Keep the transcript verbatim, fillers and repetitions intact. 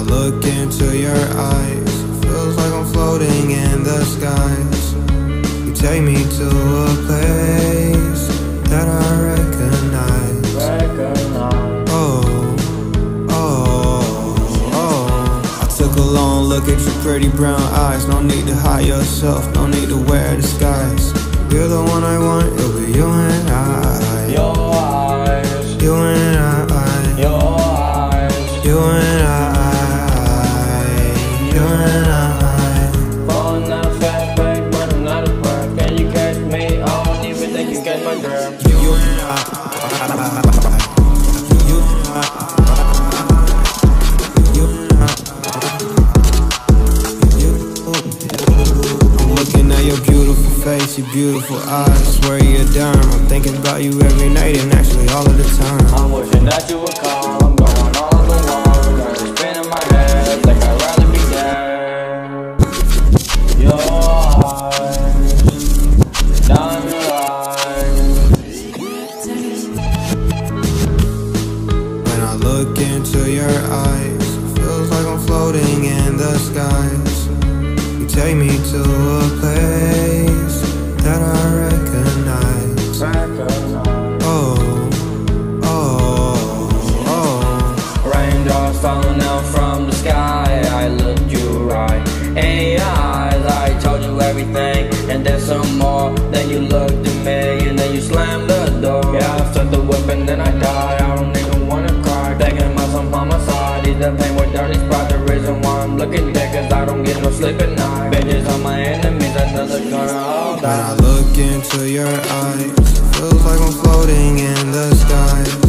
look into your eyes, feels like I'm floating in the skies. You take me to a place that I recognize. Recognize. Oh, oh, oh. I took a long look at your pretty brown eyes. No need to hide yourself, no need to wear disguise. You're the one I want, it'll be you and I. Your eyes. You and I. Your eyes. You and I. You and I. Falling out fast break, but I'm not a work. Can you catch me? I don't even think you catch my girl. You and I. You and I. You and I. I'm looking at your beautiful face, your beautiful eyes. Swear you're a dime. I'm thinking about you every night and actually all of the time. I'm wishing that you would call. I'm going all over the world. Got it spinning my head like I'd rather be dead. Your eyes, down your eyes. When I look into your eyes, feels like I'm floating in the skies. You take me to a place that I recognize. Recognize. Oh, oh, oh. Raindrops falling out from the sky. I looked you right in your eyes. I told you everything and then some more. Then you looked at me and then you slammed the door. Yeah, I took the whip and then I died. I don't even wanna cry. Thinking about some homicide. The pain with dirty spot. The reason why I'm looking dead, cause I don't get no sleep at night. Bitches are my enemies, another gonna all When I die. look into your eyes, feels like I'm floating in the sky.